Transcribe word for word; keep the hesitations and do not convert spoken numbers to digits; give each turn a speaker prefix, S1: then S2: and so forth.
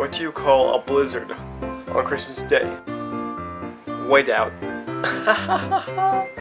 S1: What do you call a blizzard on Christmas Day? Whiteout.